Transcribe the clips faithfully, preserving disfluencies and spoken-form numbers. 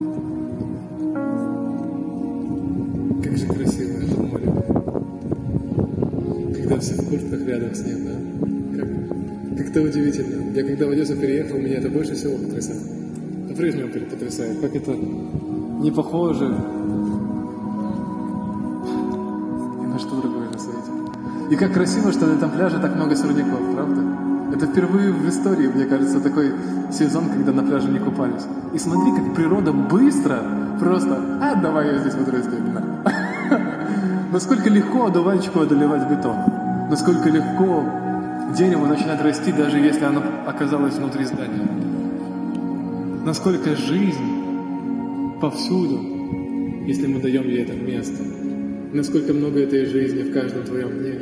Как же красиво это море. Когда все в куртках рядом с ним, да? Как, как-то удивительно. Я когда в Одессу переехал, меня это больше всего потрясало. По-прежнему потрясает. Как это не похоже ни на что другое на свете. И как красиво, что на этом пляже так много сорняков, правда? Это впервые в истории, мне кажется, такой сезон, когда на пляже не купались. И смотри, как природа быстро просто, а давай я здесь вытрясаю. Насколько легко одуванчику одолевать бетон. Насколько легко дерево начинает расти, даже если оно оказалось внутри здания. Насколько жизнь повсюду, если мы даем ей это место. Насколько много этой жизни в каждом твоем дне.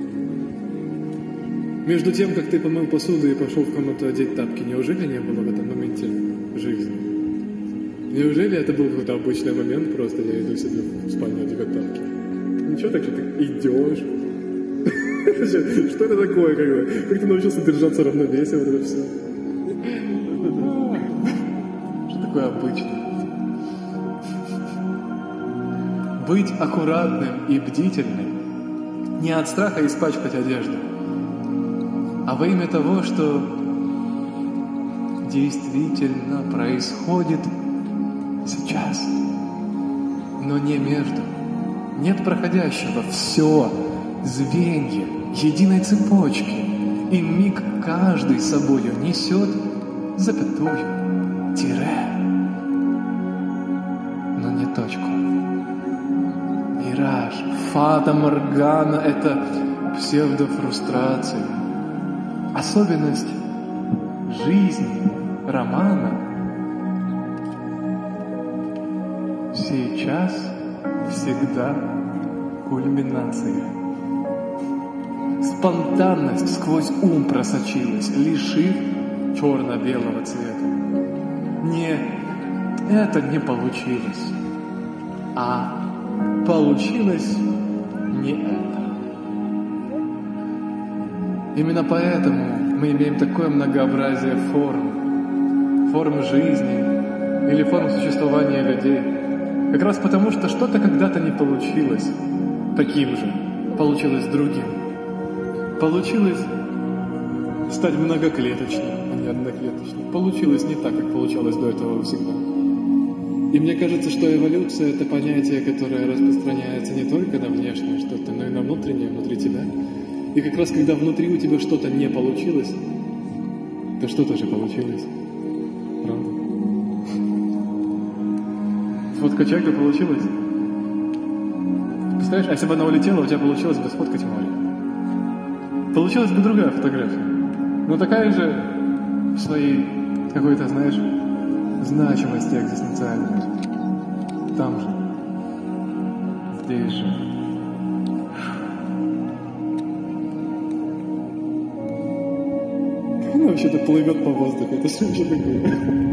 Между тем, как ты помыл посуду и пошел в комнату одеть тапки, неужели не было в этом моменте жизни? Неужели это был какой-то обычный момент, просто я иду себе в спальню одевать тапки? Ничего, так что ты идешь. Что это такое? Как, бы? Как ты научился держаться равновесия, вот это все? Что такое обычное? Быть аккуратным и бдительным не от страха испачкать одежду, а во имя того, что действительно происходит сейчас, но не между. Нет проходящего, все, звенья, единой цепочки, и миг каждый собою несет запятую, тире, но не точку. Мираж, фата моргана — это псевдофрустрация. Особенность жизни, романа сейчас всегда кульминация. Спонтанность сквозь ум просочилась, лишив черно-белого цвета. Не это не получилось, а получилось не это. Именно поэтому мы имеем такое многообразие форм, форм жизни или форм существования людей. Как раз потому, что что-то когда-то не получилось таким же, получилось другим. Получилось стать многоклеточным, а не одноклеточным. Получилось не так, как получалось до этого всегда. И мне кажется, что эволюция — это понятие, которое распространяется не только на внешнее что-то, но и на внутреннее, внутри тебя. И как раз когда внутри у тебя что-то не получилось, то что-то же получилось. Правда? Фотка человека получилась. Представляешь, а если бы она улетела, у тебя получилось бы сфоткать море. Получилась бы другая фотография. Но такая же в своей какой-то, знаешь, значимости экзистенциальной. Там же. Здесь же. Как она вообще-то плывет по воздуху? Это что вообще такое?